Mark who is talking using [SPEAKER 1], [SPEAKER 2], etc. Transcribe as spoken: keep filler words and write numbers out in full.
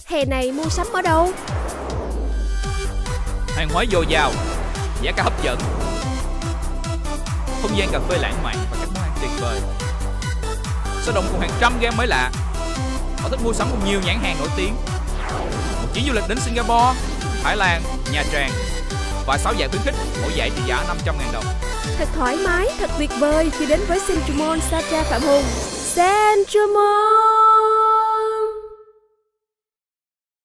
[SPEAKER 1] Hè này mua sắm ở đâu?
[SPEAKER 2] Hàng hóa dồi dào, giá cả hấp dẫn, không gian cà phê lãng mạn và các món ăn tuyệt vời. Sôi động cùng hàng trăm game mới lạ. Họ thích mua sắm cùng nhiều nhãn hàng nổi tiếng. Một chuyến du lịch đến Singapore, Thái Lan, Nha Trang và sáu giải khuyến khích, mỗi giải trị giá năm trăm ngàn đồng.
[SPEAKER 1] Thật thoải mái, thật tuyệt vời khi đến với Central Mall Sa Tra Phạm Hùng. Central Mall.